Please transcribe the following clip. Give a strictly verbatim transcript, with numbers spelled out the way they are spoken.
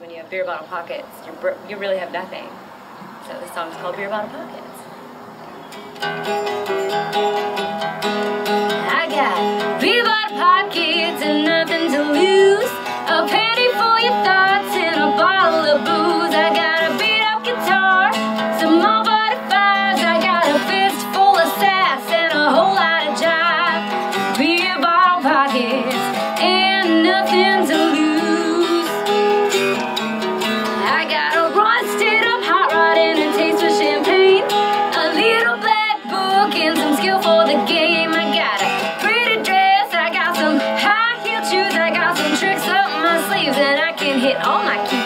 when you have beer bottle pockets, you you really have nothing. So the song's called Beer Bottle Pockets. I got beer bottle pockets and nothing to lose. A penny for your thoughts and a bottle of booze. I got a beat up guitar, some more forty-fives. I got a fist full of sass and a whole lot of jive. Beer bottle pockets and nothing to lose. I got a rusted up hot rod and a taste for champagne, a little black book and some skill for the game. I got a pretty dress, I got some high heel shoes, I got some tricks up my sleeves, and I can hit all my keys.